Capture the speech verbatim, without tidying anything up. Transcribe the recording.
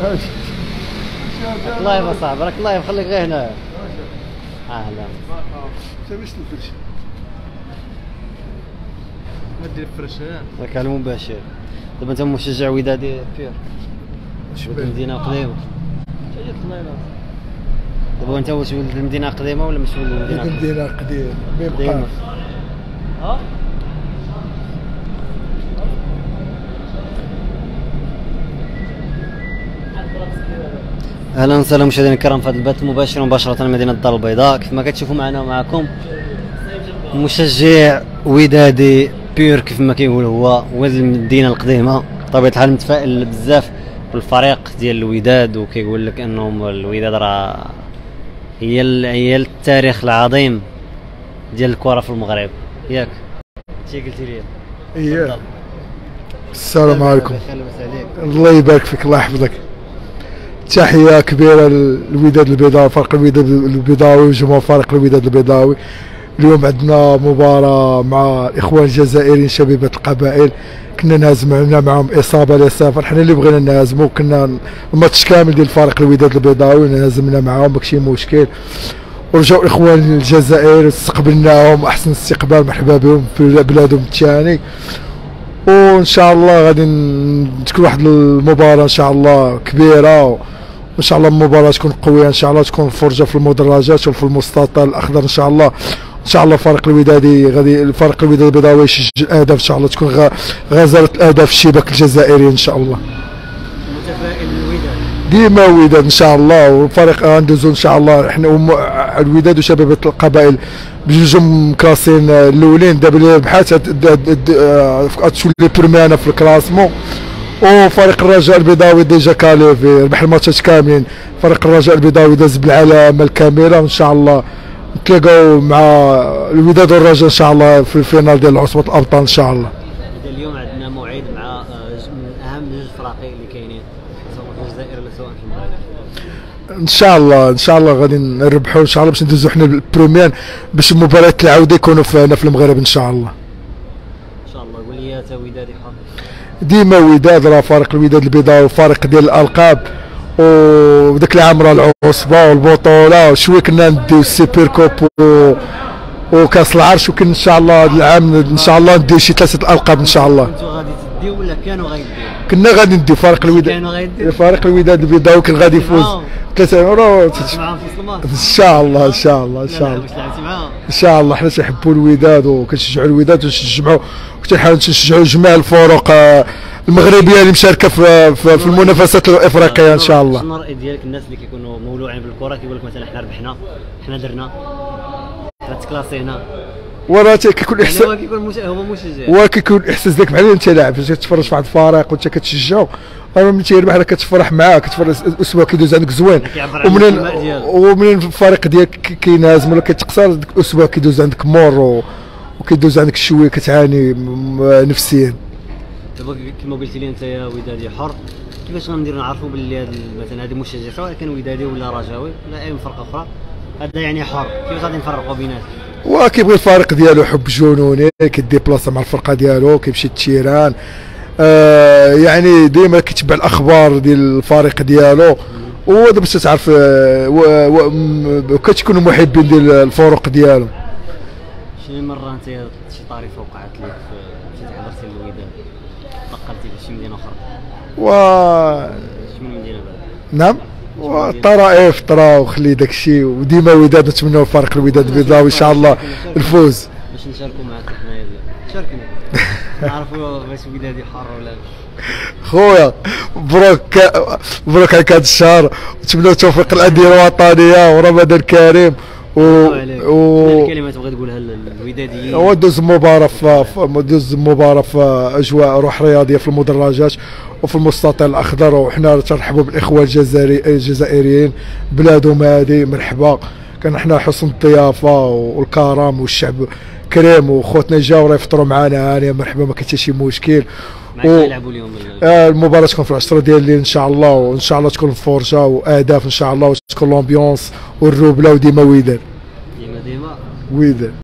لايف اصاحبي، راك لايف، خليك غير هنا. اهلا. انت باش تفرش ما دير فرش راك على المباشر. دابا انت مشجع ودادي بير ولد المدينه قديمه. جيت الله. دابا انت واش ولد المدينه قديمه ولا مش ولد المدينه قديمه؟ المدينه قديم قديمه. ها اهلا وسهلا مشاهدينا الكرام في هذا البث المباشر مباشره من مدينه الدار البيضاء. كيف ما كتشوفوا معنا ومعكم مشجع ودادي بير كيف ما كيقول هو ولد المدينه القديمه. بطبيعه الحال متفائل بزاف بالفريق ديال الوداد، وكيقول لك انهم الوداد راه هي هي التاريخ العظيم ديال الكره في المغرب. ياك شي قلتي لي؟ اييه. السلام عليكم. الله يبارك فيك، الله يحفظك. تحيه كبيره للوداد البيضاوي، فريق الوداد البيضاوي وجمهور فريق الوداد البيضاوي. اليوم عندنا مباراه مع الاخوان الجزائريين شبيبه القبائل، كنا نهزمنا معهم اصابه لصفر. حنا اللي بغينا نهزموا، كنا الماتش كامل ديال فريق الوداد البيضاوي نهزمنا معهم ماكشي مشكل. ورجعوا الاخوان الجزائر استقبلناهم احسن استقبال، مرحبا بهم في بلادهم الثاني. وان شاء الله غادي تكون واحد المباراه ان شاء الله كبيره، وان شاء الله المباراه تكون قويه، ان شاء الله تكون فرجه في المدرجات وفي المستطيل الاخضر ان شاء الله. ان شاء الله الفريق الودادي غادي الفريق الوداد البيضاوي يسجل الاهداف ان شاء الله، تكون غزاره الاهداف الشباك الجزائري ان شاء الله. متفائل بالوداد ديما الوداد ان شاء الله، والفريق غندوزو ان شاء الله. حنا الوداد وشبيبه القبائل بجوجهم مكلاسين الاولين، دابا بحال غتولي بروميانا في الكلاسمون. وفريق الرجاء البيضاوي ديجا كالي في ربح الماتشات كاملين. فريق الرجاء البيضاوي داز بالعلامه الكامله، وان شاء الله نتلاقاو مع الوداد والرجاء ان شاء الله في الفينال ديال عصبه الابطال ان شاء الله. اليوم عندنا موعد مع من اهم جوج فراقي اللي كاينين سواء في الجزائر ولا سواء في المغرب. ان شاء الله ان شاء الله غادي نربحوا ان شاء الله باش ندوزو حنا البروميان، باش المباريات العوده يكونوا هنا في المغرب ان شاء الله. ان شاء الله. قول لي تا ودادي حر ديما وداد راه فريق الوداد البيضاوي فريق ديال الالقاب، وداك العام راه العصبه والبطوله وشويه كنا نديو السوبر كوب و... وكاس العرش، وكن ان شاء الله هذا العام ان شاء الله نديو شي ثلاثه الالقاب ان شاء الله. كنتو غادي تديو ولا كانوا غيديو؟ كنا غادي نديو فريق الوداد، كانوا غيديو فريق الوداد البيضاوي كان غادي يفوز ثلاثة يورو معاهم في الماتش ان شاء الله ان شاء الله ان شاء الله واش لعبتي معاهم؟ ان شاء الله. حنا تنحبوا الوداد وكنشجعوا الوداد ونشجعوا وكنحاولوا نشجعوا جميع الفرق المغربيه اللي مشاركه في, في, في المنافسات الافريقيه ان شاء الله. شنو الراي ديالك الناس اللي كيكونوا مولوعين بالكره كيقول لك مثلا حنا ربحنا حنا درنا حنا تكلاسينا، وراه كيكون احساس، هو كيكون مش... هو مشجع، هو كيكون احساس ديالك بحال انت لاعب فاش كتفرج في واحد الفريق وانت كتشجعو، راه ملي تيربح راه كتفرح معاه، كتفرج الاسبوع كيدوز عندك زوين، ومنين ومنين الفريق ديالك كينهزم ولا كيتقصر ديك الاسبوع كيدوز عندك مور وكيدوز عندك شويه كتعاني نفسيا. دابا كما قلتي لي انت يا ودادي حر، كيفاش غنديروا نعرفوا باللي هذا مثلا هذه مشجع سواء كان ودادي ولا رجاوي ولا اي فرقه اخرى هذا يعني حر، كيفاش غادي نفرقوا بيناتهم؟ وكيبغي الفريق ديالو حب جنوني، كيديبلاصا مع الفرقه ديالو، كيمشي للتيران، آه يعني ديما كيتبع الاخبار ديال الفريق ديالو، ودابا باش تعرف آه كتكونوا محبين ديال الفرق ديالو. شي مره انت شي طريفه وقعت لك مشيتي حضرتي للوداد بقلتي في شي مدينه اخرى؟ و شي من مدينه بعد؟ نعم، والطرائف طرا وخلي داك الشيء، وديما وداد نتمنوا الفريق الوداد البيضاوي ان شاء الله الفوز. باش نشاركوا معك حنايا شاركنا نعرفوا باش ودادي حار ولا خويا. مبروك مبروك عليك هذا الشهر، ونتمنوا التوفيق للانديه الوطنيه ورمضان كريم. و و الكلمه تبغي تقولها للوداديين؟ هو دوز مباراه في دوز مباراه في اجواء روح رياضيه في المدرجات وفي المستطيل الاخضر، وحنا تنرحبوا بالاخوه الجزائري الجزائريين، بلادهم هذه مرحبا، كان حنا حسن الضيافه والكرم والشعب كريم، وخوتنا جاو راه يفطروا معنا هانيه مرحبا، ما كاين حتى شي مشكل. و... يلعبوا اليوم آه المباراه تكون في العشرة ديال الليل ان شاء الله، وان شاء الله تكون فرجه واهداف ان شاء الله، وتكون لومبيونس والروبله وديما وداد ديما ديما وداد.